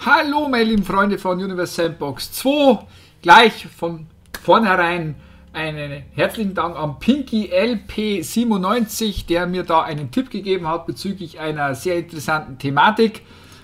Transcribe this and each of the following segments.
Hallo meine lieben Freunde von Universe Sandbox 2. Gleich von vornherein einen herzlichen Dank an Pinky LP97, der mir da einen Tipp gegeben hat bezüglich einer sehr interessanten Thematik.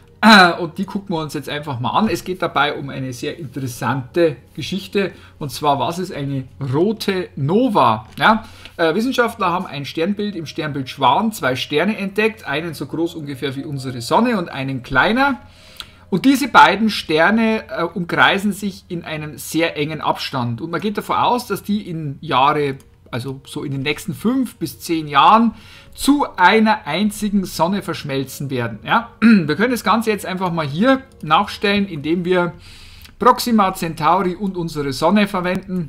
Und die gucken wir uns jetzt einfach mal an. Es geht dabei um eine sehr interessante Geschichte. Und zwar, was ist eine rote Nova? Ja, Wissenschaftler haben ein Sternbild im Sternbild Schwan, 2 Sterne entdeckt. Einen so groß ungefähr wie unsere Sonne und einen kleiner. Und diese beiden Sterne umkreisen sich in einem sehr engen Abstand. Und man geht davon aus, dass die in Jahre, also so in den nächsten 5 bis 10 Jahren, zu einer einzigen Sonne verschmelzen werden. Ja? Wir können das Ganze jetzt einfach mal hier nachstellen, indem wir Proxima Centauri und unsere Sonne verwenden.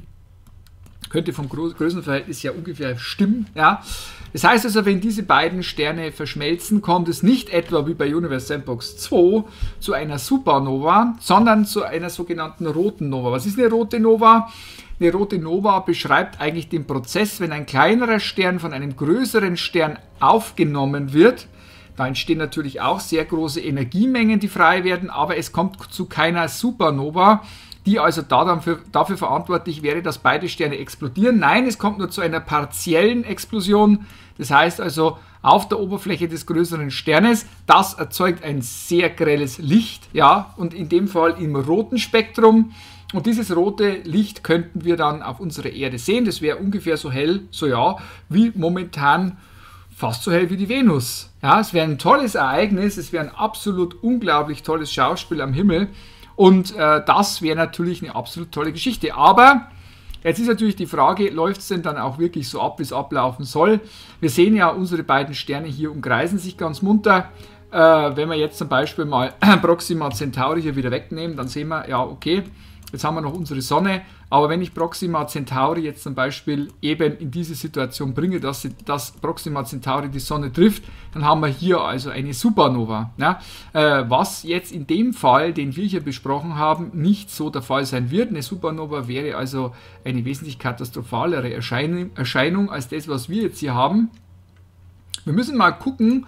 Könnte vom Größenverhältnis ja ungefähr stimmen. Ja? Das heißt also, wenn diese beiden Sterne verschmelzen, kommt es nicht etwa wie bei Universe Sandbox 2 zu einer Supernova, sondern zu einer sogenannten roten Nova. Was ist eine rote Nova? Eine rote Nova beschreibt eigentlich den Prozess, wenn ein kleinerer Stern von einem größeren Stern aufgenommen wird. Da entstehen natürlich auch sehr große Energiemengen, die frei werden, aber es kommt zu keiner Supernova, die also dafür verantwortlich wäre, dass beide Sterne explodieren. Nein, es kommt nur zu einer partiellen Explosion. Das heißt also, auf der Oberfläche des größeren Sternes, das erzeugt ein sehr grelles Licht, ja, und in dem Fall im roten Spektrum. Und dieses rote Licht könnten wir dann auf unserer Erde sehen. Das wäre ungefähr so hell, so ja, wie momentan fast so hell wie die Venus. Ja, es wäre ein tolles Ereignis, es wäre ein absolut unglaublich tolles Schauspiel am Himmel. Und das wäre natürlich eine absolut tolle Geschichte. Aber jetzt ist natürlich die Frage, läuft es denn dann auch wirklich so ab, wie es ablaufen soll? Wir sehen ja, unsere beiden Sterne hier umkreisen sich ganz munter. Wenn wir jetzt zum Beispiel mal Proxima Centauri hier wieder wegnehmen, dann sehen wir, ja okay, jetzt haben wir noch unsere Sonne, aber wenn ich Proxima Centauri jetzt zum Beispiel eben in diese Situation bringe, dass Proxima Centauri die Sonne trifft, dann haben wir hier also eine Supernova. Ja? Was jetzt in dem Fall, den wir hier besprochen haben, nicht so der Fall sein wird. Eine Supernova wäre also eine wesentlich katastrophalere Erscheinung als das, was wir jetzt hier haben. Wir müssen mal gucken,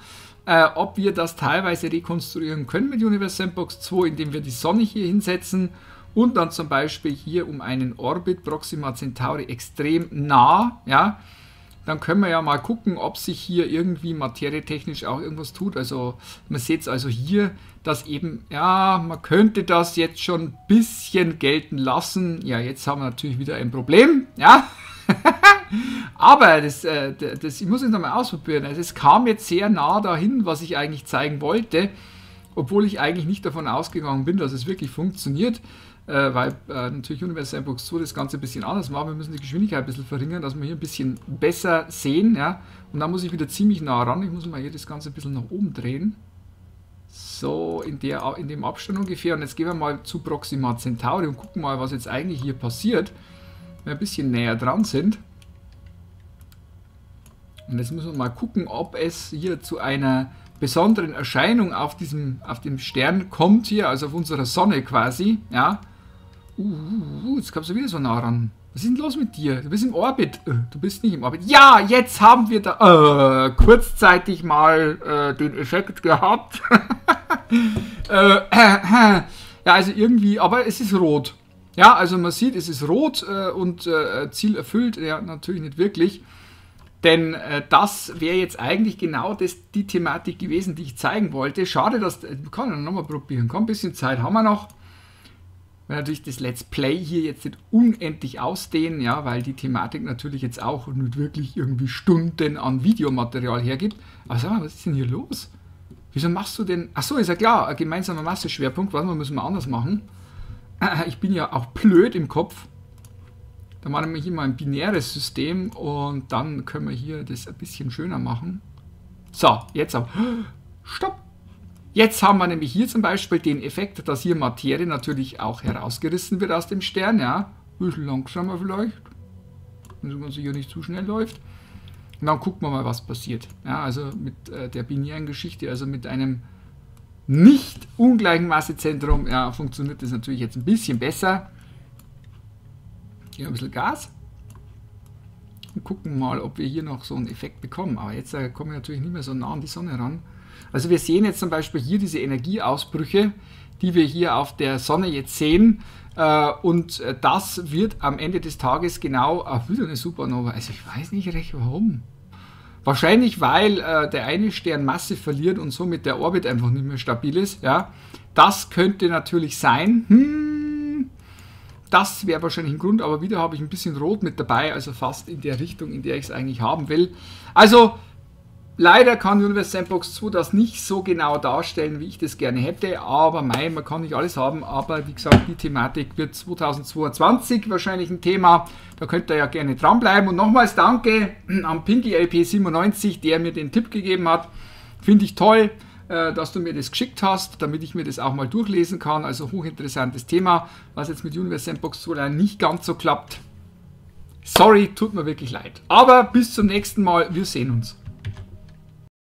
ob wir das teilweise rekonstruieren können mit Universe Sandbox 2, indem wir die Sonne hier hinsetzen und dann zum Beispiel hier um einen Orbit Proxima Centauri extrem nah, ja, dann können wir ja mal gucken, ob sich hier irgendwie materietechnisch auch irgendwas tut. Also man sieht es also hier, dass eben, ja, man könnte das jetzt schon ein bisschen gelten lassen. Ja, jetzt haben wir natürlich wieder ein Problem, ja. Aber ich muss es nochmal ausprobieren. Also es kam jetzt sehr nah dahin, was ich eigentlich zeigen wollte, obwohl ich eigentlich nicht davon ausgegangen bin, dass es wirklich funktioniert. Weil natürlich Universe Sandbox 2 das Ganze ein bisschen anders machen. Wir müssen die Geschwindigkeit ein bisschen verringern, dass wir hier ein bisschen besser sehen. Ja? Und dann muss ich wieder ziemlich nah ran. Ich muss mal hier das Ganze ein bisschen nach oben drehen. So, in dem Abstand ungefähr. Und jetzt gehen wir mal zu Proxima Centauri und gucken mal, was jetzt eigentlich hier passiert, wenn wir ein bisschen näher dran sind. Und jetzt müssen wir mal gucken, ob es hier zu einer besonderen Erscheinung auf dem Stern kommt, hier, also auf unserer Sonne quasi. Ja. Jetzt kommst du wieder so nah ran. Was ist denn los mit dir? Du bist im Orbit. Du bist nicht im Orbit. Ja, jetzt haben wir da kurzzeitig mal den Effekt gehabt. Ja, also irgendwie, aber es ist rot. Ja, also man sieht, es ist rot und Ziel erfüllt. Ja, natürlich nicht wirklich. Denn das wäre jetzt eigentlich genau die Thematik gewesen, die ich zeigen wollte. Schade, dass... Wir können nochmal probieren. Komm, ein bisschen Zeit haben wir noch. Weil natürlich das Let's Play hier jetzt nicht unendlich ausdehnen, ja, weil die Thematik natürlich jetzt auch nicht wirklich irgendwie Stunden an Videomaterial hergibt. Aber sag mal, was ist denn hier los? Wieso machst du denn... Achso, ist ja klar, ein gemeinsamer Masseschwerpunkt. Warte mal, müssen wir anders machen. Ich bin ja auch blöd im Kopf. Da machen wir nämlich immer ein binäres System und dann können wir hier das ein bisschen schöner machen. So, jetzt aber... Stopp! Jetzt haben wir nämlich hier zum Beispiel den Effekt, dass hier Materie natürlich auch herausgerissen wird aus dem Stern. Ja, ein bisschen langsamer vielleicht, wenn man sich hier nicht zu schnell läuft. Und dann gucken wir mal, was passiert. Ja, also mit der binären Geschichte, also mit einem nicht ungleichen Massezentrum, ja, funktioniert das natürlich jetzt ein bisschen besser. Hier ein bisschen Gas. Und gucken mal, ob wir hier noch so einen Effekt bekommen. Aber jetzt kommen wir natürlich nicht mehr so nah an die Sonne ran. Also wir sehen jetzt zum Beispiel hier diese Energieausbrüche, die wir hier auf der Sonne jetzt sehen. Und das wird am Ende des Tages genau wieder eine Supernova. Also ich weiß nicht recht warum. Wahrscheinlich, weil der eine Stern Masse verliert und somit der Orbit einfach nicht mehr stabil ist. Ja, das könnte natürlich sein. Das wäre wahrscheinlich ein Grund, aber wieder habe ich ein bisschen Rot mit dabei, also fast in der Richtung, in der ich es eigentlich haben will. Also leider kann Universe Sandbox 2 das nicht so genau darstellen, wie ich das gerne hätte, aber man kann nicht alles haben, aber wie gesagt, die Thematik wird 2022 wahrscheinlich ein Thema, da könnt ihr ja gerne dranbleiben und nochmals danke an Pinky LP97, der mir den Tipp gegeben hat, finde ich toll, dass du mir das geschickt hast, damit ich mir das auch mal durchlesen kann, also hochinteressantes Thema, was jetzt mit Universe Sandbox 2 nicht ganz so klappt. Sorry, tut mir wirklich leid, aber bis zum nächsten Mal, wir sehen uns.